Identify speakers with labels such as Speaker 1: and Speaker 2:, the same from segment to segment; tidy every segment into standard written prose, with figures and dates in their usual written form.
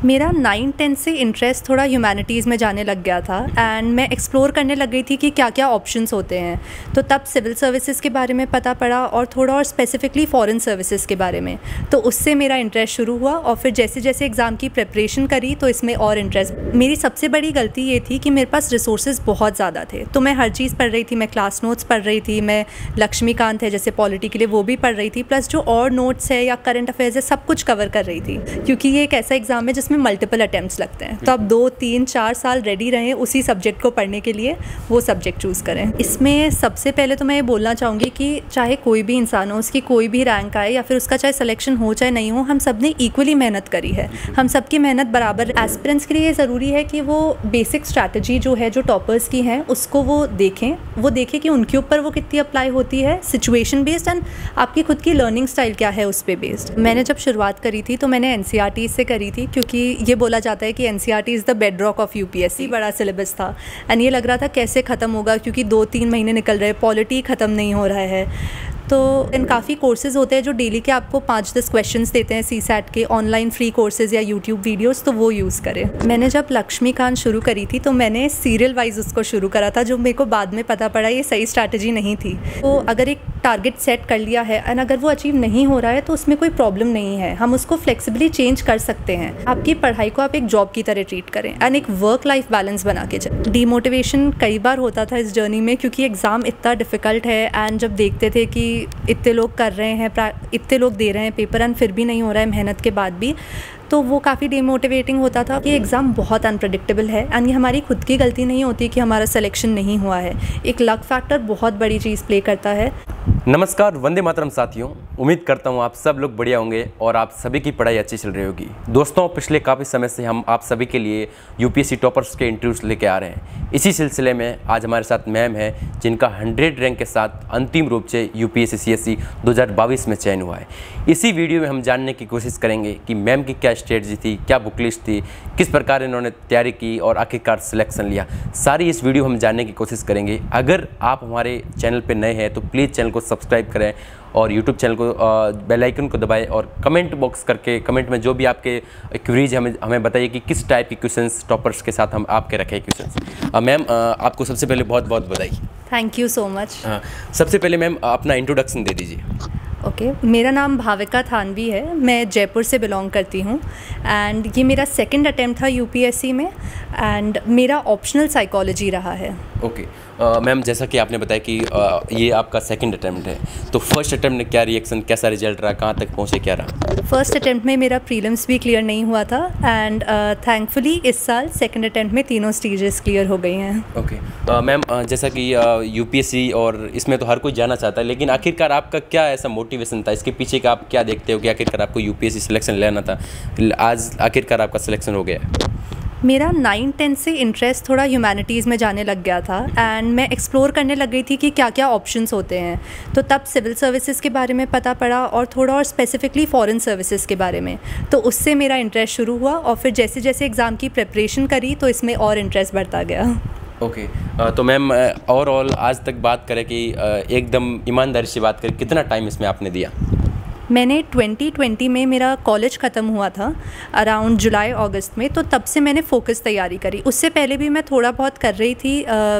Speaker 1: मेरा 9-10 से इंटरेस्ट थोड़ा ह्यूमैनिटीज़ में जाने लग गया था एंड मैं एक्सप्लोर करने लग गई थी कि क्या क्या ऑप्शंस होते हैं। तो तब सिविल सर्विसेज के बारे में पता पड़ा और थोड़ा और स्पेसिफिकली फॉरेन सर्विसेज के बारे में, तो उससे मेरा इंटरेस्ट शुरू हुआ और फिर जैसे जैसे एग्ज़ाम की प्रिपरेशन करी तो इसमें और इंटरेस्ट। मेरी सबसे बड़ी गलती ये थी कि मेरे पास रिसोर्सेज बहुत ज़्यादा थे, तो मैं हर चीज़ पढ़ रही थी। मैं क्लास नोट्स पढ़ रही थी, मैं लक्ष्मीकांत है जैसे पॉलिटी के लिए वो भी पढ़ रही थी, प्लस जो और नोट्स है या करंट अफेयर्स है सब कुछ कवर कर रही थी, क्योंकि ये एक ऐसा एग्ज़ाम है जिसमें मल्टीपल अटेम्प्ट्स लगते हैं। तो अब 2-3-4 साल रेडी रहें उसी सब्जेक्ट को पढ़ने के लिए, वो सब्जेक्ट चूज़ करें। इसमें सबसे पहले तो मैं ये बोलना चाहूँगी कि चाहे कोई भी इंसान हो, उसकी कोई भी रैंक आए या फिर उसका चाहे सिलेक्शन हो चाहे नहीं हो, हम सब ने इक्वली मेहनत करी है, हम सबकी मेहनत बराबर। एस्पिरेंट्स के लिए ये ज़रूरी है कि वो बेसिक स्ट्रैटेजी जो है जो टॉपर्स की हैं उसको वो देखें कि उनके ऊपर वो कितनी अप्लाई होती है, सिचुएशन बेस्ड एंड आपकी खुद की लर्निंग स्टाइल क्या है उस पर बेस्ड। मैंने जब शुरुआत करी थी तो मैंने NCERT से करी थी, क्योंकि ये बोला जाता है कि NCERT is the bed rock of UPSC। बड़ा सिलेबस था एंड ये लग रहा था कैसे ख़त्म होगा, क्योंकि 2-3 महीने निकल रहे, पॉलिटी ख़त्म नहीं हो रहा है। तो इन काफ़ी कोर्सेज़ होते हैं जो डेली के आपको 5-10 क्वेश्चंस देते हैं CSAT के, ऑनलाइन फ्री कोर्सेज़ या यूट्यूब वीडियोस, तो वो यूज़ करें। मैंने जब लक्ष्मीकांत शुरू करी थी तो मैंने सीरियल वाइज उसको शुरू करा था, जो मेरे को बाद में पता पड़ा ये सही स्ट्रैटेजी नहीं थी। तो अगर एक टारगेट सेट कर लिया है एंड अगर वो अचीव नहीं हो रहा है तो उसमें कोई प्रॉब्लम नहीं है, हम उसको फ्लेक्सिबली चेंज कर सकते हैं। आपकी पढ़ाई को आप एक जॉब की तरह ट्रीट करें एंड एक वर्क लाइफ बैलेंस बना के चलें। डीमोटिवेशन कई बार होता था इस जर्नी में, क्योंकि एग्ज़ाम इतना डिफ़िकल्ट है एंड जब देखते थे कि इतने लोग कर रहे हैं, इतने लोग दे रहे हैं पेपर एंड फिर भी नहीं हो रहा है मेहनत के बाद भी, तो वो काफ़ी डिमोटिवेटिंग होता था। ये एग्ज़ाम बहुत अनप्रेडिक्टेबल है एंड ये हमारी खुद की गलती नहीं होती कि हमारा सिलेक्शन नहीं हुआ है, एक लक फैक्टर बहुत बड़ी चीज़ प्ले करता है।
Speaker 2: नमस्कार, वंदे मातरम साथियों। उम्मीद करता हूँ आप सब लोग बढ़िया होंगे और आप सभी की पढ़ाई अच्छी चल रही होगी। दोस्तों, पिछले काफ़ी समय से हम आप सभी के लिए UPSC टॉपर्स के इंटरव्यूज लेके आ रहे हैं। इसी सिलसिले में आज हमारे साथ मैम है जिनका 100 रैंक के साथ अंतिम रूप से UPSC CSE 2022 में चयन हुआ है। इसी वीडियो में हम जानने की कोशिश करेंगे कि मैम की क्या स्ट्रेटजी थी, क्या बुक लिस्ट थी, किस प्रकार इन्होंने तैयारी की और आखिरकार सिलेक्शन लिया। सारी इस वीडियो हम जानने की कोशिश करेंगे। अगर आप हमारे चैनल पर नए हैं तो प्लीज़ चैनल को सब्सक्राइब करें और YouTube चैनल को बेल आइकन को दबाएं और कमेंट बॉक्स करके कमेंट में जो भी आपके क्वेरीज हमें बताइए कि किस टाइप के क्वेश्चंस टॉपर्स के साथ हम आपके रखे क्वेश्चंस। मैम, आपको सबसे पहले बहुत बहुत बधाई।
Speaker 1: Thank you so much.
Speaker 2: सबसे पहले मैम अपना इंट्रोडक्शन दे दीजिए।
Speaker 1: ओके, मेरा नाम भाविका थानवी है, मैं जयपुर से बिलोंग करती हूँ एंड ये मेरा सेकंड अटेम्प्ट था UPSC में एंड मेरा ऑप्शनल साइकोलॉजी रहा है।
Speaker 2: ओके मैम, जैसा कि आपने बताया कि ये आपका सेकंड अटेम्प्ट है, तो फर्स्ट अटेम्प्ट में क्या रिएक्शन, कैसा रिजल्ट रहा, कहाँ तक पहुँचे, क्या रहा?
Speaker 1: फर्स्ट अटेम्प्ट में मेरा प्रीलिम्स भी क्लियर नहीं हुआ था एंड थैंकफुली इस साल सेकंड अटेम्प्ट में तीनों स्टेजेस क्लियर हो गई हैं।
Speaker 2: ओके मैम, जैसा कि UPSC और इसमें तो हर कोई जाना चाहता है, लेकिन आखिरकार आपका क्या ऐसा मोटिवेशन था, इसके पीछे का आप क्या देखते हो कि आखिरकार आपको UPSC सिलेक्शन लेना था, आज आखिरकार आपका सिलेक्शन हो गया?
Speaker 1: मेरा 9-10 से इंटरेस्ट थोड़ा ह्यूमैनिटीज़ में जाने लग गया था एंड मैं एक्सप्लोर करने लग गई थी कि क्या क्या ऑप्शंस होते हैं। तो तब सिविल सर्विसेज के बारे में पता पड़ा और थोड़ा और स्पेसिफिकली फॉरेन सर्विसेज के बारे में, तो उससे मेरा इंटरेस्ट शुरू हुआ और फिर जैसे जैसे एग्ज़ाम की प्रिपरेशन करी तो इसमें और इंटरेस्ट बढ़ता गया।
Speaker 2: ओके तो मैम, ओवरऑल आज तक बात करें कि एकदम ईमानदारी से बात करें, कितना टाइम इसमें आपने दिया?
Speaker 1: मैंने 2020 में मेरा कॉलेज ख़त्म हुआ था अराउंड जुलाई अगस्त में, तो तब से मैंने फ़ोकस तैयारी करी। उससे पहले भी मैं थोड़ा बहुत कर रही थी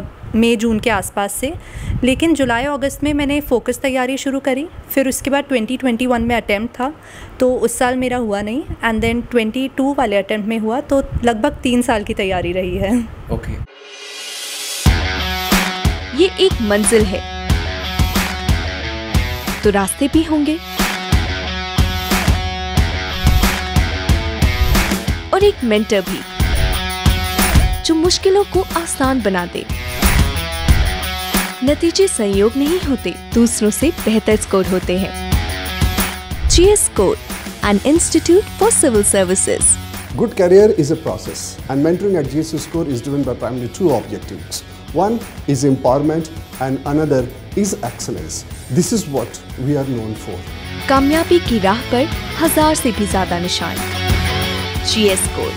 Speaker 1: मई जून के आसपास से, लेकिन जुलाई अगस्त में मैंने फ़ोकस तैयारी शुरू करी। फिर उसके बाद 2021 में अटैम्प्ट था तो उस साल मेरा हुआ नहीं एंड देन 22 वाले अटैम्प्ट में हुआ, तो लगभग 3 साल की तैयारी रही है।
Speaker 2: ओके।
Speaker 3: ये एक मंजिल है तो रास्ते भी होंगे और एक मेंटर भी जो मुश्किलों को आसान बना दे। नतीजे संयोग नहीं होते, दूसरों से बेहतर स्कोर होते हैं। GS Score, an institute for civil services.
Speaker 4: Good career is a process and mentoring at GS Score is driven by primarily 2 objectives. One is empowerment and another is excellence. This is what we are known for.
Speaker 3: कामयाबी की राह पर 1000 से भी ज्यादा निशान। GS Score।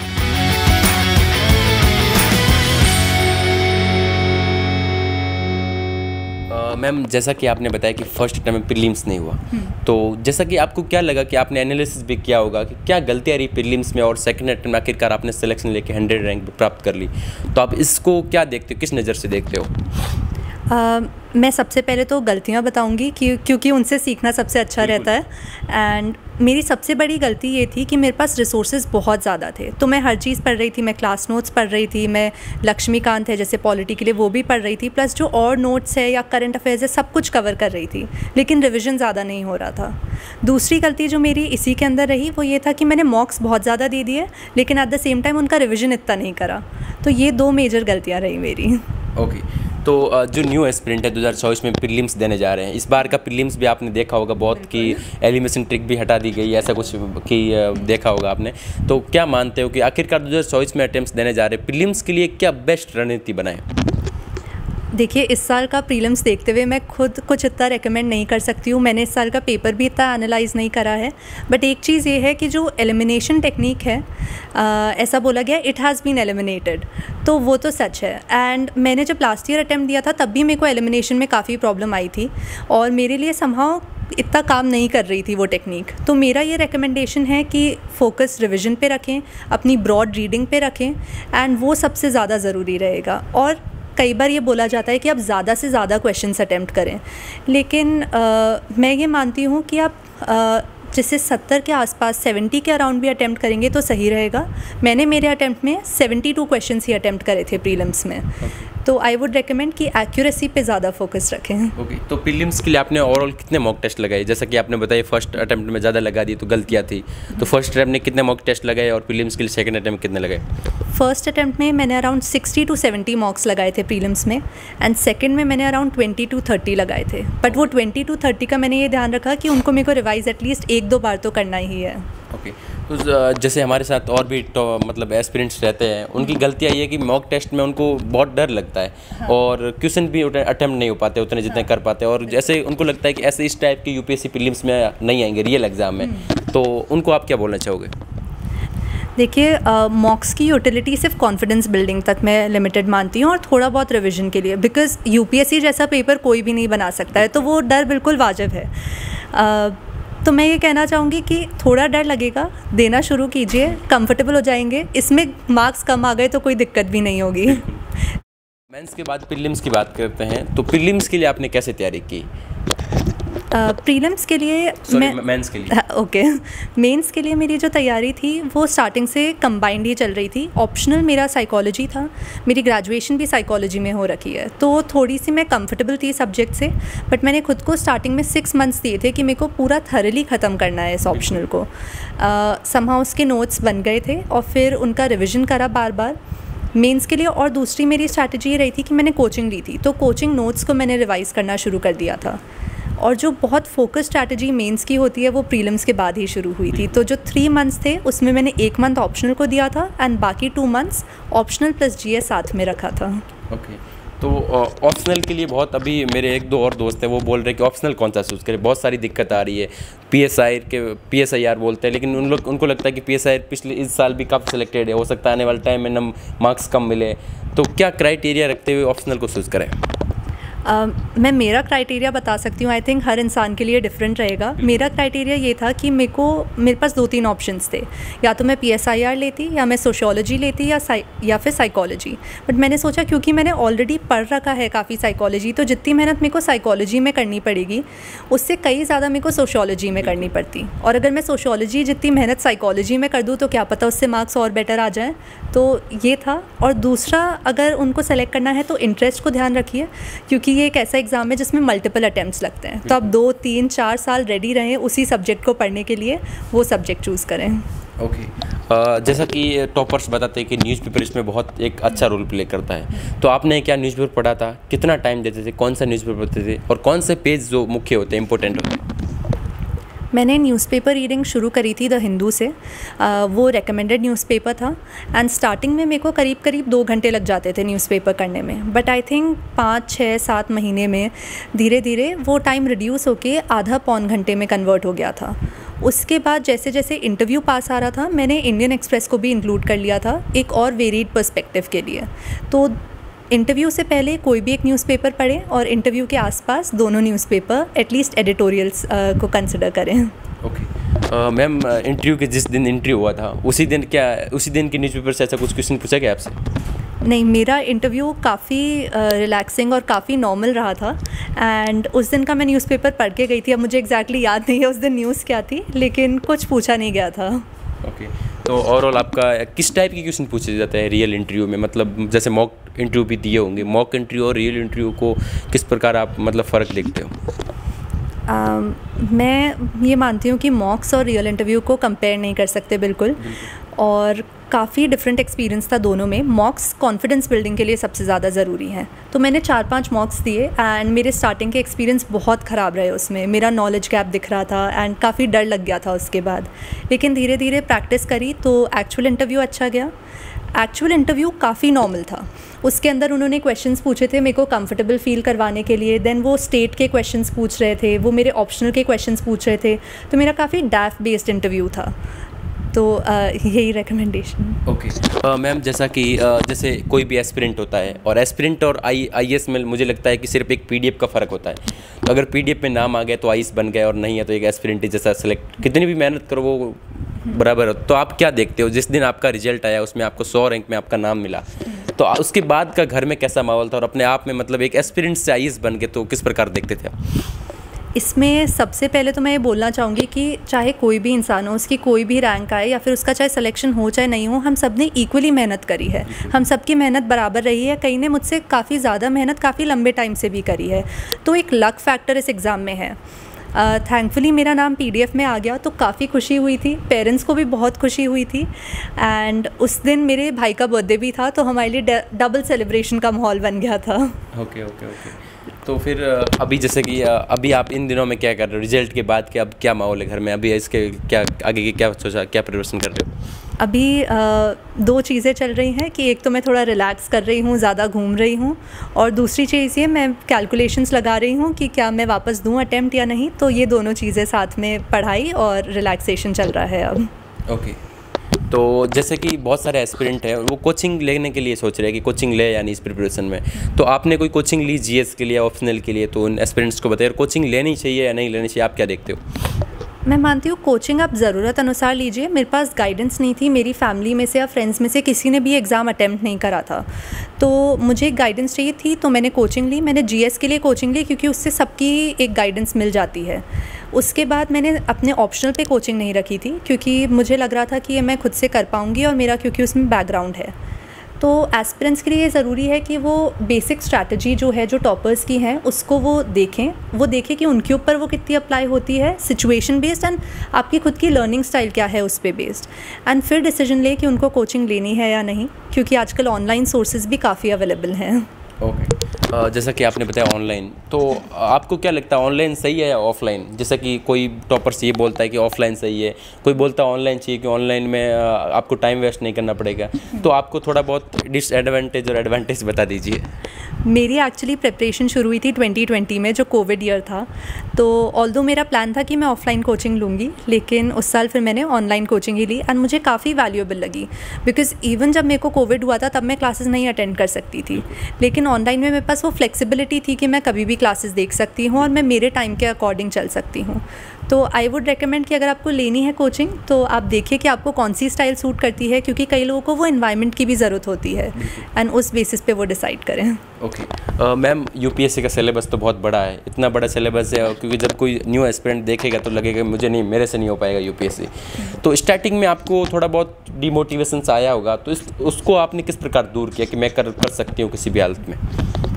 Speaker 2: Ma'am जैसा कि आपने बताया कि फर्स्ट अटेम्प्ट में प्रीलिम्स नहीं हुआ, तो जैसा कि आपको क्या लगा कि आपने एनालिसिस भी किया होगा कि क्या गलतियाँ रही प्रीलिम्स में और सेकंड अटेम्प्ट में आखिरकार आपने सिलेक्शन लेके 100 रैंक प्राप्त कर ली, तो आप इसको क्या देखते हो, किस नज़र से देखते हो?
Speaker 1: मैं सबसे पहले तो गलतियाँ बताऊँगी क्योंकि उनसे सीखना सबसे अच्छा रहता है। एंड मेरी सबसे बड़ी गलती ये थी कि मेरे पास रिसोर्सेज बहुत ज़्यादा थे, तो मैं हर चीज़ पढ़ रही थी, मैं क्लास नोट्स पढ़ रही थी, मैं लक्ष्मीकांत है जैसे पॉलिटी के लिए वो भी पढ़ रही थी, प्लस जो और नोट्स है या करंट अफेयर्स है सब कुछ कवर कर रही थी, लेकिन रिविज़न ज़्यादा नहीं हो रहा था। दूसरी गलती जो मेरी इसी के अंदर रही वो ये था कि मैंने मॉक्स बहुत ज़्यादा दे दिए, लेकिन एट द सेम टाइम उनका रिविज़न इतना नहीं करा। तो ये 2 मेजर गलतियाँ रही मेरी।
Speaker 2: ओके, तो जो न्यू एस्पिरेंट है 2024 में प्रीलिम्स देने जा रहे हैं, इस बार का प्रीलिम्स भी आपने देखा होगा बहुत कि एलिमिनेशन ट्रिक भी हटा दी गई, ऐसा कुछ कि देखा होगा आपने, तो क्या मानते हो कि आखिरकार 2024 में अटेम्प्ट्स देने जा रहे हैं, प्रीलिम्स के लिए क्या बेस्ट रणनीति बनाएं?
Speaker 1: देखिए, इस साल का प्रीलिम्स देखते हुए मैं खुद कुछ इतना रेकमेंड नहीं कर सकती हूँ, मैंने इस साल का पेपर भी इतना एनालाइज नहीं करा है। बट एक चीज़ ये है कि जो एलिमिनेशन टेक्निक है, ऐसा बोला गया इट हैज़ बीन एलिमिनेटेड, तो वो तो सच है। एंड मैंने जब लास्ट ईयर अटैम्प्ट दिया था तब भी मेरे को एलिमिनेशन में काफ़ी प्रॉब्लम आई थी और मेरे लिए समहाउ इतना काम नहीं कर रही थी वो टेक्निक। तो मेरा ये रिकमेंडेशन है कि फोकस रिवीजन पे रखें, अपनी ब्रॉड रीडिंग पे रखें, एंड वो सबसे ज़्यादा ज़रूरी रहेगा। और कई बार ये बोला जाता है कि आप ज़्यादा से ज़्यादा क्वेश्चंस अटैम्प्ट करें, लेकिन मैं ये मानती हूँ कि आप जैसे 70 के आसपास 70 के अराउंड भी अटैम्प्ट करेंगे तो सही रहेगा। मैंने मेरे अटैम्प्ट में 72 क्वेश्चंस ही अटैम्प्ट करे थे प्रीलिम्स में। तो आई वुड रेकमेंड कि एक्यूरेसी पे ज़्यादा फोकस रखें।
Speaker 2: ओके, तो प्रीलिम्स के लिए आपने ओवरऑल कितने मॉक टेस्ट लगाए? जैसा कि आपने बताया फर्स्ट अटैम्प्ट में ज़्यादा लगा दी तो गलतियाँ थी, तो फर्स्ट अटैम्प्ट में कितने मॉक टेस्ट लगाए और प्रीलिम्स के लिए सेकंड अटैम्प्ट कितने लगाए?
Speaker 1: फर्स्ट अटैम्प्ट में मैंने अराउंड 60 to 70 मॉक्स लगाए थे प्रीलिम्स में, एंड सेकंड में मैंने अराउंड 20 to 30 लगाए थे। बट वो 20 to 30 का मैंने ये ध्यान रखा कि उनको मेरे को रिवाइज एटलीस्ट 1-2 बार तो करना ही है।
Speaker 2: ओके, तो जैसे हमारे साथ और भी मतलब एस्पिरेंट्स रहते हैं, उनकी गलतियाँ ये है कि मॉक टेस्ट में उनको बहुत डर लगता है। हाँ। और क्वेश्चन भी अटैम्प्ट नहीं हो पाते उतने जितने कर पाते हैं, और जैसे उनको लगता है कि ऐसे इस टाइप के यूपीएससी प्रीलिम्स में नहीं आएंगे रियल एग्जाम में, तो उनको आप क्या बोलना चाहोगे?
Speaker 1: देखिए, मॉक्स की यूटिलिटी सिर्फ कॉन्फिडेंस बिल्डिंग तक मैं लिमिटेड मानती हूँ और थोड़ा बहुत रिवीजन के लिए, बिकॉज यूपीएससी जैसा पेपर कोई भी नहीं बना सकता है, तो वो डर बिल्कुल वाजिब है। तो मैं ये कहना चाहूँगी कि थोड़ा डर लगेगा, देना शुरू कीजिए, कंफर्टेबल हो जाएंगे, इसमें मार्क्स कम आ गए तो कोई दिक्कत भी नहीं होगी।
Speaker 2: मेंस के बाद प्रीलिम्स की बात करते हैं, तो प्रीलिम्स के लिए आपने कैसे तैयारी की?
Speaker 1: प्रीलिम्स के लिए
Speaker 2: मेंस के लिए
Speaker 1: ओके, मेंस के लिए मेरी जो तैयारी थी वो स्टार्टिंग से कंबाइंड ही चल रही थी। ऑप्शनल मेरा साइकोलॉजी था, मेरी ग्रेजुएशन भी साइकोलॉजी में हो रखी है, तो थोड़ी सी मैं कंफर्टेबल थी सब्जेक्ट से। बट मैंने खुद को स्टार्टिंग में 6 मंथ्स दिए थे कि मेरे को पूरा थरली ख़त्म करना है इस ऑप्शनल को। समहाउ उसके नोट्स बन गए थे और फिर उनका रिविज़न करा बार बार मेंस के लिए। और दूसरी मेरी स्ट्रैटेजी ये रही थी कि मैंने कोचिंग ली थी, तो कोचिंग नोट्स को मैंने रिवाइज़ करना शुरू कर दिया था। और जो बहुत फोकस स्ट्रैटेजी मेंस की होती है वो प्रीलिम्स के बाद ही शुरू हुई थी। तो जो 3 मंथ्स थे उसमें मैंने 1 मंथ ऑप्शनल को दिया था एंड बाकी 2 मंथ्स ऑप्शनल प्लस जीएस साथ में रखा था।
Speaker 2: ओके, तो ऑप्शनल के लिए बहुत अभी मेरे 1-2 और दोस्त हैं वो बोल रहे हैं कि ऑप्शनल कौन सा चूज़ करें, बहुत सारी दिक्कत आ रही है। PSIR बोलते हैं, लेकिन उनको लगता है कि PSIR पिछले इस साल भी काफ़ी सिलेक्टेड है, हो सकता है आने वाले टाइम में मार्क्स कम मिले, तो क्या क्राइटेरिया रखते हुए ऑप्शनल को चूज़ करें?
Speaker 1: मैं मेरा क्राइटेरिया बता सकती हूँ। आई थिंक हर इंसान के लिए डिफरेंट रहेगा। मेरा क्राइटेरिया ये था कि मेरे पास 2-3 ऑप्शंस थे, या तो मैं PSIR लेती या मैं सोशियोलॉजी लेती या फिर साइकोलॉजी। बट मैंने सोचा क्योंकि मैंने ऑलरेडी पढ़ रखा है काफ़ी साइकोलॉजी, तो जितनी मेहनत मेरे को साइकोलॉजी में करनी पड़ेगी उससे कई ज़्यादा मेरे को सोशियोलॉजी में करनी पड़ती। और अगर मैं सोशियोलॉजी जितनी मेहनत साइकोलॉजी में कर दूँ तो क्या पता उससे मार्क्स और बेटर आ जाए। तो ये था। और दूसरा, अगर उनको सेलेक्ट करना है तो इंटरेस्ट को ध्यान रखिए, क्योंकि ये एक ऐसा एग्ज़ाम है जिसमें मल्टीपल अटैम्प्ट्स लगते हैं, तो आप 2, 3, 4 साल रेडी रहें उसी सब्जेक्ट को पढ़ने के लिए, वो सब्जेक्ट चूज़ करें।
Speaker 2: ओके, जैसा कि टॉपर्स बताते हैं कि न्यूज़पेपर इसमें बहुत एक अच्छा रोल प्ले करता है, तो आपने क्या न्यूज़पेपर पढ़ा था, कितना टाइम देते थे, कौन सा न्यूज़पेपर पढ़ते थे और कौन से पेज जो मुख्य होते हैं, इंपॉर्टेंट होते हैं?
Speaker 1: मैंने न्यूज़पेपर रीडिंग शुरू करी थी द हिंदू से। वो रेकमेंडेड न्यूज़पेपर था एंड स्टार्टिंग में मेरे को करीब 2 घंटे लग जाते थे न्यूज़पेपर करने में। बट आई थिंक 5, 6, 7 महीने में धीरे धीरे वो टाइम रिड्यूस होके आधा-पौन घंटे में कन्वर्ट हो गया था। उसके बाद जैसे जैसे इंटरव्यू पास आ रहा था, मैंने इंडियन एक्सप्रेस को भी इंक्लूड कर लिया था एक और वेरिड पर्सपेक्टिव के लिए। तो इंटरव्यू से पहले कोई भी एक न्यूज़पेपर पढ़ें और इंटरव्यू के आसपास दोनों न्यूज़पेपर एटलीस्ट एडिटोरियल्स को कंसिडर करें।
Speaker 2: ओके मैम, इंटरव्यू के जिस दिन इंटरव्यू हुआ था उसी दिन के न्यूज़पेपर से ऐसा कुछ क्वेश्चन पूछा गया आपसे?
Speaker 1: नहीं, मेरा इंटरव्यू काफ़ी रिलैक्सिंग और काफ़ी नॉर्मल रहा था एंड उस दिन का मैं न्यूज़पेपर पढ़ के गई थी। अब मुझे एग्जैक्टली याद नहीं है उस दिन न्यूज़ क्या थी, लेकिन कुछ पूछा नहीं गया था।
Speaker 2: ओके तो ओवरऑल आपका किस टाइप के क्वेश्चन पूछे जाते हैं रियल इंटरव्यू में? मतलब जैसे मॉक इंटरव्यू भी दिए होंगे, मॉक इंटरव्यू और रियल इंटरव्यू को किस प्रकार आप मतलब फ़र्क देखते हो?
Speaker 1: मैं ये मानती हूँ कि मॉक्स और रियल इंटरव्यू को कंपेयर नहीं कर सकते बिल्कुल, और काफ़ी डिफरेंट एक्सपीरियंस था दोनों में। मॉक्स कॉन्फिडेंस बिल्डिंग के लिए सबसे ज़्यादा ज़रूरी हैं, तो मैंने 4-5 मॉक्स दिए एंड मेरे स्टार्टिंग के एक्सपीरियंस बहुत ख़राब रहे। उसमें मेरा नॉलेज गैप दिख रहा था एंड काफ़ी डर लग गया था उसके बाद, लेकिन धीरे धीरे प्रैक्टिस करी तो एक्चुअल इंटरव्यू अच्छा गया। एक्चुअल इंटरव्यू काफ़ी नॉर्मल था, उसके अंदर उन्होंने क्वेश्चंस पूछे थे मेरे को कंफर्टेबल फील करवाने के लिए। देन वो स्टेट के क्वेश्चंस पूछ रहे थे, वो मेरे ऑप्शनल के क्वेश्चंस पूछ रहे थे, तो मेरा काफ़ी डैफ बेस्ड इंटरव्यू था। तो यही रिकमेंडेशन।
Speaker 2: ओके मैम, जैसा कि जैसे कोई भी एस्पिरेंट होता है और एस्पिरेंट और आईएएस में मुझे लगता है कि सिर्फ एक पीडीएफ का फ़र्क होता है। तो अगर पीडीएफ में नाम आ गया तो आईएएस बन गया और नहीं है तो एक एस्पिरेंट जैसा सेलेक्ट, कितनी भी मेहनत करो वो बराबर हो। तो आप क्या देखते हो जिस दिन आपका रिजल्ट आया उसमें आपको 100 रैंक में आपका नाम मिला, तो उसके बाद का घर में कैसा माहौल था और अपने आप में मतलब एक एस्पिरेंट से आईएएस बन के तो किस प्रकार देखते थे आप?
Speaker 1: इसमें सबसे पहले तो मैं ये बोलना चाहूँगी कि चाहे कोई भी इंसान हो, उसकी कोई भी रैंक आए या फिर उसका चाहे सिलेक्शन हो चाहे नहीं हो, हम सब ने इक्वली मेहनत करी है। हम सबकी मेहनत बराबर रही है। कई ने मुझसे काफ़ी ज़्यादा मेहनत काफ़ी लंबे टाइम से भी करी है, तो एक लक फैक्टर इस एग्ज़ाम में है। थैंकफुली मेरा नाम पीडीएफ में आ गया तो काफ़ी खुशी हुई थी, पेरेंट्स को भी बहुत खुशी हुई थी एंड उस दिन मेरे भाई का बर्थडे भी था, तो हमारे लिए डबल सेलिब्रेशन का माहौल बन गया था।
Speaker 2: ओके। तो फिर अभी जैसे कि अभी आप इन दिनों में क्या कर रहे हो रिजल्ट के बाद के? अब क्या माहौल है घर में? अभी इसके क्या आगे की क्या सोचा, क्या प्रिपरेशन कर रहे हो?
Speaker 1: अभी 2 चीज़ें चल रही हैं कि एक तो मैं थोड़ा रिलैक्स कर रही हूँ, ज़्यादा घूम रही हूँ, और दूसरी चीज़ ये मैं कैलकुलेशंस लगा रही हूँ कि क्या मैं वापस दूँ अटेम्प्ट या नहीं। तो ये दोनों चीज़ें साथ में, पढ़ाई और रिलैक्सेशन चल रहा है अब।
Speaker 2: ओके तो जैसे कि बहुत सारे एस्पिरेंट हैं वो कोचिंग लेने के लिए सोच रहे हैं कि कोचिंग ले या नहीं इस प्रिपरेशन में, तो आपने कोई कोचिंग ली जीएस के लिए, ऑप्शनल के लिए, तो उन एस्पिरेंट्स को बताइए कोचिंग लेनी चाहिए या नहीं लेनी चाहिए, आप क्या देखते हो?
Speaker 1: मैं मानती हूँ कोचिंग आप ज़रूरत अनुसार लीजिए। मेरे पास गाइडेंस नहीं थी, मेरी फैमिली में से या फ्रेंड्स में से किसी ने भी एग्ज़ाम अटेम्प्ट नहीं करा था, तो मुझे गाइडेंस चाहिए थी, तो मैंने कोचिंग ली। मैंने जीएस के लिए कोचिंग ली क्योंकि उससे सबकी एक गाइडेंस मिल जाती है। उसके बाद मैंने अपने ऑप्शनल पे कोचिंग नहीं रखी थी क्योंकि मुझे लग रहा था कि ये मैं खुद से कर पाऊँगी और मेरा क्योंकि उसमें बैकग्राउंड है। तो एस्पिरेंट्स के लिए ये ज़रूरी है कि वो बेसिक स्ट्रैटेजी जो है, जो टॉपर्स की हैं, उसको वो देखें कि उनके ऊपर वो कितनी अप्लाई होती है, सिचुएशन बेस्ड एंड आपकी खुद की लर्निंग स्टाइल क्या है उस पे बेस्ड, एंड फिर डिसीजन ले कि उनको कोचिंग लेनी है या नहीं, क्योंकि आजकल ऑनलाइन सोर्सेज भी काफ़ी अवेलेबल हैं।
Speaker 2: ओके जैसा कि आपने बताया ऑनलाइन, तो आपको क्या लगता है ऑनलाइन सही है या ऑफलाइन? जैसा कि कोई टॉपर्स ये बोलता है कि ऑफलाइन सही है, कोई बोलता है ऑनलाइन चाहिए कि ऑनलाइन में आपको टाइम वेस्ट नहीं करना पड़ेगा, तो आपको थोड़ा बहुत डिसएडवांटेज और एडवांटेज बता दीजिए।
Speaker 1: मेरी एक्चुअली प्रिपरेशन शुरू हुई थी 2020 में, जो कोविड ईयर था, तो ऑल्दो मेरा प्लान था कि मैं ऑफलाइन कोचिंग लूँगी, लेकिन उस साल फिर मैंने ऑनलाइन कोचिंग ही ली एंड मुझे काफ़ी वैल्यूएबल लगी, बिकॉज़ इवन जब मेरे को कोविड हुआ था तब मैं क्लासेस नहीं अटेंड कर सकती थी, लेकिन ऑनलाइन में मेरे पास वो फ्लेक्सिबिलिटी थी कि मैं कभी भी क्लासेस देख सकती हूँ और मैं मेरे टाइम के अकॉर्डिंग चल सकती हूँ। तो आई वुड रेकमेंड कि अगर आपको लेनी है कोचिंग तो आप देखिए कि आपको कौन सी स्टाइल सूट करती है, क्योंकि कई लोगों को वो एनवायरनमेंट की भी ज़रूरत होती है एंड उस बेसिस पे वो डिसाइड करें।
Speaker 2: ओके मैम, यूपीएससी का सिलेबस तो बहुत बड़ा है, इतना बड़ा सिलेबस है, क्योंकि जब कोई न्यू एस्पिरेंट देखेगा तो लगेगा मुझे नहीं, मेरे से नहीं हो पाएगा यूपीएससी। तो स्टार्टिंग में आपको थोड़ा बहुत डिमोटिवेशन आया होगा, तो उसको आपने किस प्रकार दूर किया कि मैं कर सकती हूँ किसी भी हालत में?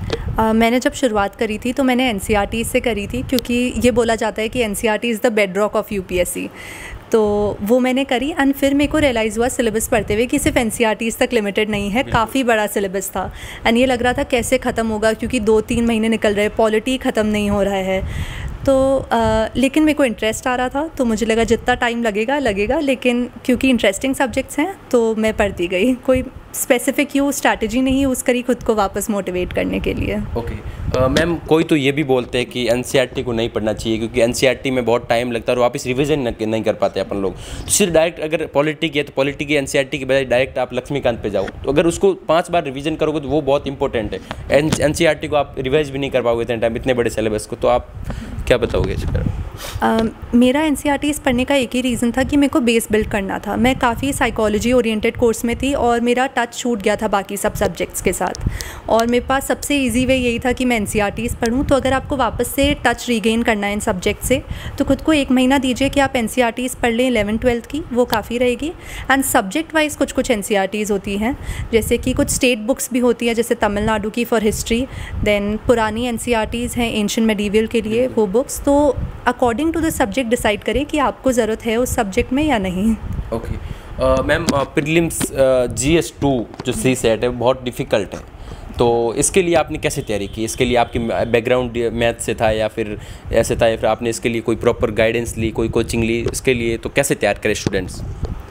Speaker 1: मैंने जब शुरुआत करी थी तो मैंने एनसीईआरटी से करी थी, क्योंकि ये बोला जाता है कि NCERT is the bedrock of UPSC, तो वो मैंने करी एंड फिर मेरे को रियलाइज़ हुआ सिलेबस पढ़ते हुए कि सिर्फ एनसीईआरटीज़ तक लिमिटेड नहीं है, काफ़ी बड़ा सिलेबस था एंड ये लग रहा था कैसे ख़त्म होगा, क्योंकि 2-3 महीने निकल रहे, पॉलिटी ख़त्म नहीं हो रहा है। तो लेकिन मेरे को इंटरेस्ट आ रहा था, तो मुझे लगा जितना टाइम लगेगा, लेकिन क्योंकि इंटरेस्टिंग सब्जेक्ट्स हैं तो मैं पढ़ती गई। कोई स्पेसिफिक स्ट्रैटेजी नहीं यूज़ करी खुद को वापस मोटिवेट करने के लिए।
Speaker 2: ओके मैम कोई तो ये भी बोलते हैं कि एनसीईआरटी को नहीं पढ़ना चाहिए क्योंकि एनसीईआरटी में बहुत टाइम लगता है और वापस रिवीजन नहीं कर पाते अपन लोग। तो सिर्फ डायरेक्ट अगर पॉलिटी की है तो पॉलिटी की एनसीईआरटी के बजाय डायरेक्ट आप लक्ष्मीकांत पे जाओ, तो अगर उसको 5 बार रिवीजन करोगे तो वो बहुत इंपॉर्टेंट है। एनसीईआरटी को आप रिवाइज भी नहीं कर पाओगे इतने टाइम, इतने बड़े सिलेबस को, तो आप क्या बताओगे इस पर?
Speaker 1: मेरा एनसीईआरटीज़ पढ़ने का एक ही रीज़न था कि मेरे को बेस बिल्ड करना था। मैं काफ़ी साइकोलॉजी ओरिएंटेड कोर्स में थी और मेरा टच छूट गया था बाकी सब सब्जेक्ट्स के साथ, और मेरे पास सबसे इजी वे यही था कि मैं एनसीईआरटीज़ पढूं। तो अगर आपको वापस से टच रीगेन करना है इन सब्जेक्ट से तो खुद को 1 महीना दीजिए कि आप एनसीईआरटीज़ पढ़ लें 11th-12th की, वो काफ़ी रहेगी। एंड सब्जेक्ट वाइज कुछ एनसीईआरटीज़ होती हैं, जैसे कि कुछ स्टेट बुक्स भी होती हैं, जैसे तमिलनाडु की फॉर हिस्ट्री, देन पुरानी एनसीईआरटीज़ हैं एंशिएंट मेडिवल के लिए, वो बुक्स। तो according to the subject decide करें कि आपको ज़रूरत है उस सब्जेक्ट में या नहीं।
Speaker 2: ओके मैम, प्रीलिम्स GS2 जो CSAT है बहुत डिफ़िकल्ट है, तो इसके लिए आपने कैसे तैयारी की? इसके लिए आपकी बैकग्राउंड मैथ से था या फिर ऐसे था, या फिर आपने इसके लिए कोई प्रॉपर गाइडेंस ली, कोई कोचिंग ली इसके लिए? तो कैसे तैयार करें स्टूडेंट्स?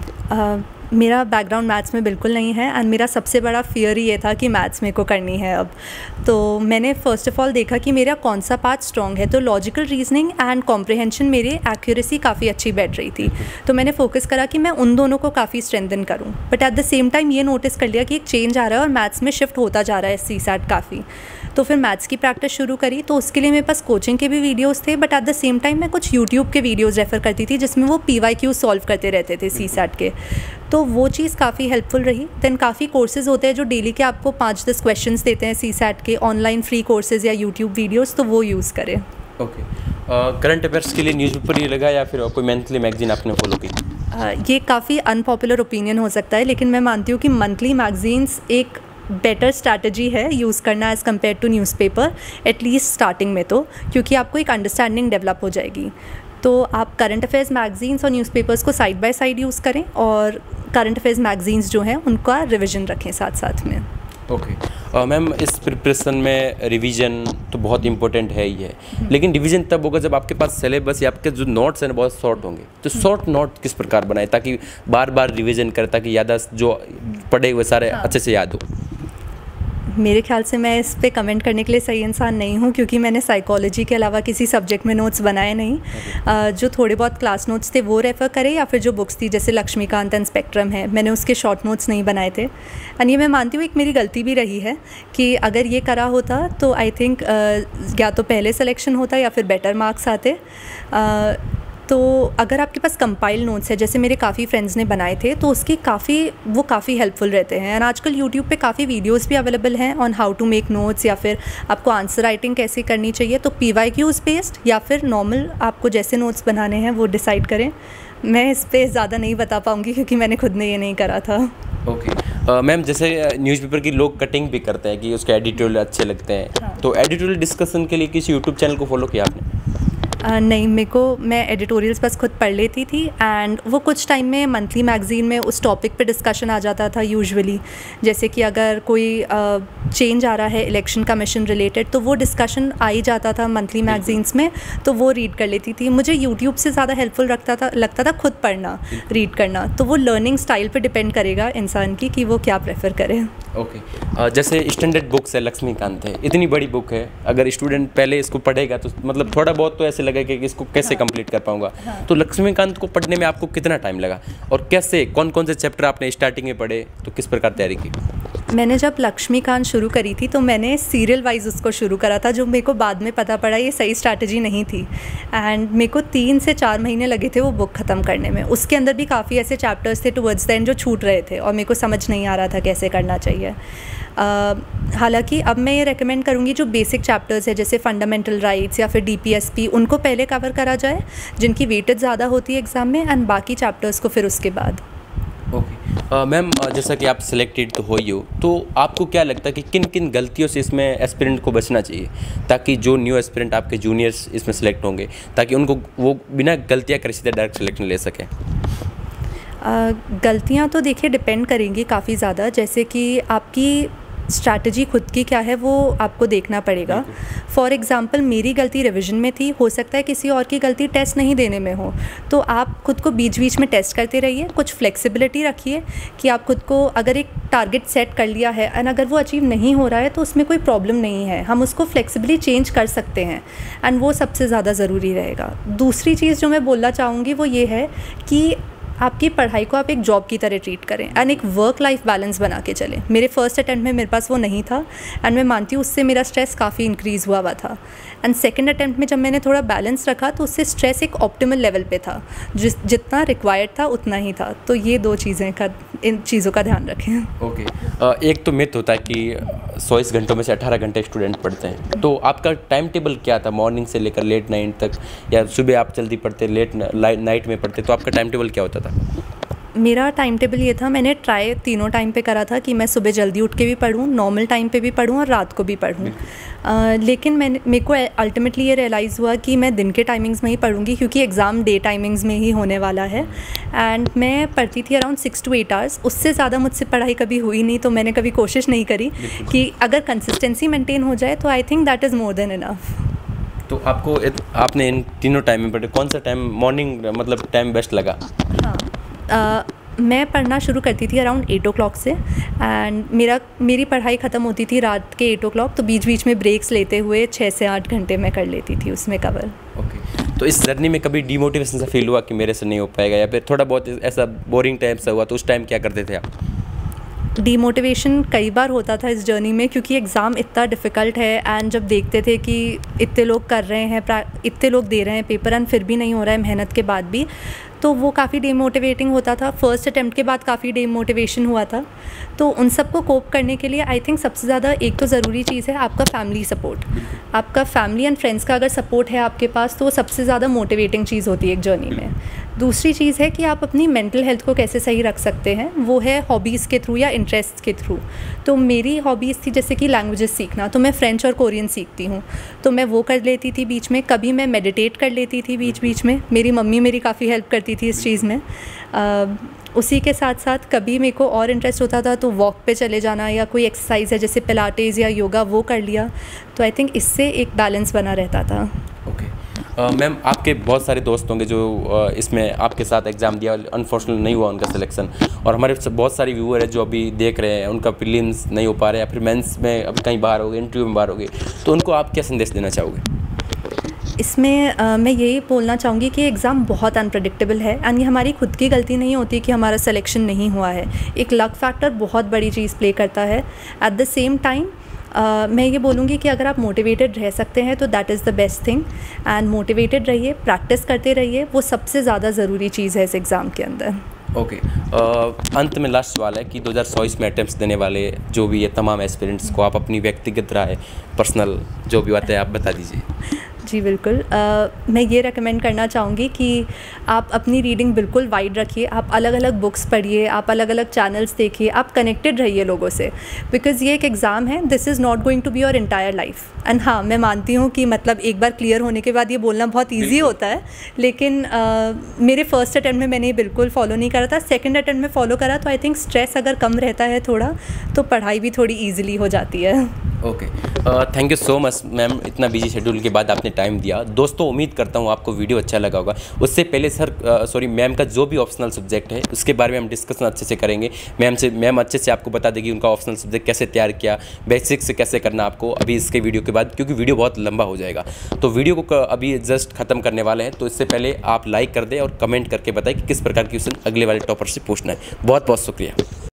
Speaker 1: मेरा बैकग्राउंड मैथ्स में बिल्कुल नहीं है एंड मेरा सबसे बड़ा फियर ये था कि मैथ्स मेरे को करनी है अब। तो मैंने फ़र्स्ट ऑफ़ ऑल देखा कि मेरा कौन सा पार्ट स्ट्रॉन्ग है, तो लॉजिकल रीजनिंग एंड कॉम्प्रिहेंशन मेरे एक्यूरेसी काफ़ी अच्छी बैठ रही थी। तो मैंने फोकस करा कि मैं उन दोनों को काफ़ी स्ट्रेंथन करूँ, but at the same time ये नोटिस कर लिया कि एक चेंज आ रहा है और मैथ्स में शिफ्ट होता जा रहा है CSAT काफ़ी। तो फिर मैथ्स की प्रैक्टिस शुरू करी, तो उसके लिए मेरे पास कोचिंग के भी वीडियोस थे, but at the same time मैं कुछ यूट्यूब के वीडियोस रेफ़र करती थी जिसमें वो PYQ सॉल्व करते रहते थे CSAT के, तो वो चीज़ काफ़ी हेल्पफुल रही। देन काफ़ी कोर्सेज़ होते हैं जो डेली के आपको 5-10 क्वेश्चंस देते हैं CSAT के, ऑनलाइन फ्री कोर्सेज़ या यूट्यूब वीडियोज़, तो वो यूज़ करें।
Speaker 2: ओके, करंट अफेयर्स के लिए न्यूज़पेपर ये लगा या फिर कोई मंथली मैगजीन आपने फॉलो की?
Speaker 1: ये काफ़ी अनपॉपुलर ओपिनियन हो सकता है, लेकिन मैं मानती हूँ कि मंथली मैगजीन्स एक बेटर स्ट्रैटेजी है यूज़ करना as compared to newspaper, at least starting में, तो क्योंकि आपको एक अंडरस्टैंडिंग डेवलप हो जाएगी। तो आप करंट अफेयर्स मैगजीन्स और न्यूज़पेपर्स को साइड बाय साइड यूज़ करें और करंट अफेयर्स मैगजीन्स जो हैं उनका रिवीजन रखें साथ साथ में।
Speaker 2: ओके मैम, इस प्रिपरेशन में रिवीजन तो बहुत इंपॉर्टेंट है ही है, लेकिन रिवीजन तब होगा जब आपके पास सिलेबस या आपके जो नोट्स हैं बहुत शॉर्ट होंगे। तो शॉर्ट नोट किस प्रकार बनाए ताकि बार बार रिवीजन करें, ताकि याददाश्त जो पढ़े हुए सारे अच्छे से याद हो?
Speaker 1: मेरे ख्याल से मैं इस पे कमेंट करने के लिए सही इंसान नहीं हूँ, क्योंकि मैंने साइकोलॉजी के अलावा किसी सब्जेक्ट में नोट्स बनाए नहीं। जो थोड़े बहुत क्लास नोट्स थे वो रेफ़र करें, या फिर जो बुक्स थी जैसे लक्ष्मीकांत एंड स्पेक्ट्रम है, मैंने उसके शॉर्ट नोट्स नहीं बनाए थे। एंड ये मैं मानती हूँ एक मेरी गलती भी रही है कि अगर ये करा होता तो आई थिंक या तो पहले सिलेक्शन होता या फिर बेटर मार्क्स आते। तो अगर आपके पास कंपाइल नोट्स है, जैसे मेरे काफ़ी फ्रेंड्स ने बनाए थे, तो उसकी काफ़ी हेल्पफुल रहते हैं। एंड आजकल यूट्यूब पे काफ़ी वीडियोस भी अवेलेबल हैं on how to make notes, या फिर आपको आंसर राइटिंग कैसे करनी चाहिए। तो PYQs बेस्ड या फिर नॉर्मल आपको जैसे नोट्स बनाने हैं वो डिसाइड करें। मैं इस पर ज़्यादा नहीं बता पाऊँगी क्योंकि मैंने खुद ने ये नहीं करा था।
Speaker 2: ओके मैम, जैसे न्यूज़पेपर की लोग कटिंग भी करते हैं कि उसके एडिटोरियल अच्छे लगते हैं,
Speaker 1: हाँ।
Speaker 2: तो एडिटोरियल डिस्कशन के लिए किसी यूट्यूब चैनल को फॉलो किया आपने?
Speaker 1: नहीं, मैं एडिटोरियल्स बस खुद पढ़ लेती थी, एंड वो कुछ टाइम में मंथली मैगज़ीन में उस टॉपिक पे डिस्कशन आ जाता था यूजुअली। जैसे कि अगर कोई चेंज आ रहा है इलेक्शन कमीशन रिलेटेड, तो वो डिस्कशन आ ही जाता था मंथली मैगज़ीन्स में, तो वो रीड कर लेती थी। मुझे यूट्यूब से ज़्यादा हेल्पफुल लगता था खुद पढ़ना, रीड करना। तो वो लर्निंग स्टाइल पे डिपेंड करेगा इंसान की कि वो क्या प्रेफर करे।
Speaker 2: ओके जैसे स्टैंडर्ड बुक्स है, लक्ष्मीकांत है, इतनी बड़ी बुक है, अगर स्टूडेंट पहले इसको पढ़ेगा तो मतलब थोड़ा बहुत तो ऐसे लगेगा कि इसको कैसे कंप्लीट कर पाऊंगा। तो लक्ष्मीकांत को पढ़ने में आपको कितना टाइम लगा और कैसे, कौन कौन से चैप्टर आपने स्टार्टिंग में पढ़े, तो किस प्रकार तैयारी की?
Speaker 1: मैंने जब लक्ष्मीकांत शुरू करी थी तो मैंने सीरियल वाइज उसको शुरू करा था, जो मेरे को बाद में पता पड़ा ये सही स्ट्रैटेजी नहीं थी। एंड मेरे को 3 से 4 महीने लगे थे वो बुक ख़त्म करने में। उसके अंदर भी काफ़ी ऐसे चैप्टर्स थे टुवर्ड्स द एंड जो छूट रहे थे और मेरे को समझ नहीं आ रहा था कैसे करना चाहिए। हालांकि अब मैं ये रेकमेंड करूँगी जो बेसिक चैप्टर्स है जैसे फंडामेंटल राइट्स या फिर DPSP, उनको पहले कवर करा जाए जिनकी वेटेज ज़्यादा होती है एग्ज़ाम में, एंड बाकी चैप्टर्स को फिर उसके बाद।
Speaker 2: ओके मैम, जैसा कि आप सिलेक्टेड तो हो ही हो, तो आपको क्या लगता है कि किन किन गलतियों से इसमें एस्पिरेंट को बचना चाहिए ताकि जो न्यू एस्पिरेंट आपके जूनियर्स इसमें सेलेक्ट होंगे, ताकि उनको वो बिना गलतियाँ करे सीधे डायरेक्ट सिलेक्शन ले सकें?
Speaker 1: गलतियाँ तो देखिए डिपेंड करेंगी काफ़ी ज़्यादा, जैसे कि आपकी स्ट्रैटेजी खुद की क्या है वो आपको देखना पड़ेगा। फॉर एग्ज़ाम्पल मेरी गलती रिवीजन में थी, हो सकता है किसी और की गलती टेस्ट नहीं देने में हो, तो आप खुद को बीच बीच में टेस्ट करते रहिए। कुछ फ्लेक्सिबिलिटी रखिए कि आप खुद को अगर एक टारगेट सेट कर लिया है एंड अगर वो अचीव नहीं हो रहा है तो उसमें कोई प्रॉब्लम नहीं है, हम उसको फ्लेक्सिबली चेंज कर सकते हैं एंड वो सबसे ज़्यादा ज़रूरी रहेगा। दूसरी चीज़ जो मैं बोलना चाहूँगी वो ये है कि आपकी पढ़ाई को आप एक जॉब की तरह ट्रीट करें एंड एक वर्क लाइफ बैलेंस बना के चलें। मेरे फर्स्ट अटेम्प्ट में मेरे पास वो नहीं था एंड मैं मानती हूँ उससे मेरा स्ट्रेस काफ़ी इंक्रीज़ हुआ था। एंड सेकंड अटेम्प्ट में जब मैंने थोड़ा बैलेंस रखा तो उससे स्ट्रेस एक ऑप्टिमल लेवल पे था, जितना रिक्वायर्ड था उतना ही था। तो ये दो चीज़ें का, इन चीज़ों का ध्यान रखें।
Speaker 2: ओके। एक तो मिथ होता है कि 24 घंटों में से 18 घंटे स्टूडेंट पढ़ते हैं, तो आपका टाइम टेबल क्या था मॉर्निंग से लेकर लेट नाइट तक, या सुबह आप जल्दी पढ़ते लेट नाइट में पढ़ते, तो आपका टाइम टेबल क्या होता था?
Speaker 1: मेरा टाइम टेबल ये था, मैंने ट्राई तीनों टाइम पे करा था कि मैं सुबह जल्दी उठ के भी पढूँ, नॉर्मल टाइम पे भी पढूँ और रात को भी पढूँ। लेकिन मेरे को अल्टीमेटली ये रियलाइज़ हुआ कि मैं दिन के टाइमिंग्स में ही पढ़ूँगी क्योंकि एग्ज़ाम डे टाइमिंग्स में ही होने वाला है। एंड मैं पढ़ती थी अराउंड 6 to 8 आवर्स, उससे ज़्यादा मुझसे पढ़ाई कभी हुई नहीं, तो मैंने कभी कोशिश नहीं करी कि अगर कंसिस्टेंसी मेंटेन हो जाए तो I think that is more than enough.
Speaker 2: तो आपने इन तीनों टाइम में पढ़े, कौन सा टाइम मॉर्निंग मतलब टाइम बेस्ट लगा?
Speaker 1: हाँ, मैं पढ़ना शुरू करती थी अराउंड 8 o'clock से एंड मेरी पढ़ाई ख़त्म होती थी रात के 8 o'clock, तो बीच बीच में ब्रेक्स लेते हुए 6 से 8 घंटे मैं कर लेती थी उसमें कवर।
Speaker 2: ओके। तो इस जर्नी में कभी डीमोटिवेशन सा फील हुआ कि मेरे से नहीं हो पाएगा, या फिर थोड़ा बहुत ऐसा बोरिंग टाइम सा हुआ, तो उस टाइम क्या करते थे आप?
Speaker 1: डीमोटिवेशन कई बार होता था इस जर्नी में क्योंकि एग्ज़ाम इतना डिफ़िकल्ट है एंड जब देखते थे कि इतने लोग कर रहे हैं, इतने लोग दे रहे हैं पेपर एंड फिर भी नहीं हो रहा है मेहनत के बाद भी, तो वो काफ़ी डीमोटिवेटिंग होता था। फर्स्ट अटेम्प्ट के बाद काफ़ी डीमोटिवेशन हुआ था। तो उन सबको कोप करने के लिए आई थिंक सबसे ज़्यादा एक तो ज़रूरी चीज़ है आपका फैमिली सपोर्ट। आपका फैमिली एंड फ्रेंड्स का अगर सपोर्ट है आपके पास तो सबसे ज़्यादा मोटिवेटिंग चीज़ होती है एक जर्नी में। दूसरी चीज़ है कि आप अपनी मेंटल हेल्थ को कैसे सही रख सकते हैं, वो है हॉबीज़ के थ्रू या इंटरेस्ट के थ्रू। तो मेरी हॉबीज़ थी जैसे कि लैंग्वेजेस सीखना, तो मैं फ़्रेंच और कोरियन सीखती हूँ, तो मैं वो कर लेती थी बीच में। कभी मैं मेडिटेट कर लेती थी बीच बीच में, मेरी मम्मी मेरी काफ़ी हेल्प करती थी इस चीज़ में। उसी के साथ साथ कभी मेरे को और इंटरेस्ट होता था तो वॉक पे चले जाना या कोई एक्सरसाइज है जैसे पिलाटेस या योगा, वो कर लिया। तो आई थिंक इससे एक बैलेंस बना रहता था।
Speaker 2: ओके। मैम, आपके बहुत सारे दोस्त होंगे जो इसमें आपके साथ एग्ज़ाम दिया, अनफॉर्चुनेटली नहीं हुआ उनका सिलेक्शन, और हमारे बहुत सारे व्यूअर हैं जो अभी देख रहे हैं, उनका प्रीलिम्स नहीं हो पा रहा है या फिर मेंस में अभी कहीं बाहर हो गए, इंटरव्यू में बाहर हो गए, तो उनको आप क्या संदेश देना चाहोगे?
Speaker 1: इसमें मैं यही बोलना चाहूँगी कि एग्ज़ाम बहुत अनप्रेडिक्टेबल है एंड ये हमारी खुद की गलती नहीं होती कि हमारा सिलेक्शन नहीं हुआ है। एक लक फैक्टर बहुत बड़ी चीज़ प्ले करता है। एट द सेम टाइम मैं ये बोलूँगी कि अगर आप मोटिवेटेड रह सकते हैं तो that is the best thing, and motivated रहिए, प्रैक्टिस करते रहिए, वो सबसे ज़्यादा ज़रूरी चीज़ है इस एग्ज़ाम के अंदर।
Speaker 2: ओके। अंत में लास्ट सवाल है कि 2024 में अटेम्प्ट्स देने वाले जो भी ये तमाम एस्पिरेंट्स को आप अपनी व्यक्तिगत राय, पर्सनल जो भी बात है आप बता दीजिए।
Speaker 1: जी बिल्कुल। मैं ये रेकमेंड करना चाहूँगी कि आप अपनी रीडिंग बिल्कुल वाइड रखिए, आप अलग अलग बुक्स पढ़िए, आप अलग अलग चैनल्स देखिए, आप कनेक्टेड रहिए लोगों से, बिकॉज़ ये एक एग्ज़ाम है, this is not going to be your entire life. And हाँ, मैं मानती हूँ कि मतलब एक बार क्लियर होने के बाद ये बोलना बहुत ईजी होता है, लेकिन मेरे फर्स्ट अटेम्प्ट में मैंने ये बिल्कुल फॉलो नहीं करा था, सेकेंड अटेम्प्ट में फॉलो करा, तो आई थिंक स्ट्रेस अगर कम रहता है थोड़ा तो पढ़ाई भी थोड़ी ईजिली हो जाती है।
Speaker 2: Okay. Thank you so much ma'am, इतना बिजी शेड्यूल के बाद आपने टाइम दिया। दोस्तों, उम्मीद करता हूँ आपको वीडियो अच्छा लगा होगा। उससे पहले मैम का जो भी ऑप्शनल सब्जेक्ट है उसके बारे में हम डिस्कशन अच्छे से करेंगे। मैम अच्छे से आपको बता देगी उनका ऑप्शनल सब्जेक्ट कैसे तैयार किया, बेसिक्स से कैसे करना आपको अभी इसके वीडियो के बाद, क्योंकि वीडियो बहुत लंबा हो जाएगा। तो वीडियो को अभी जस्ट ख़त्म करने वाले हैं, तो इससे पहले आप लाइक कर दें और कमेंट करके बताएं कि किस प्रकार की क्वेश्चन अगले वाले टॉपर से पूछना है। बहुत बहुत शुक्रिया।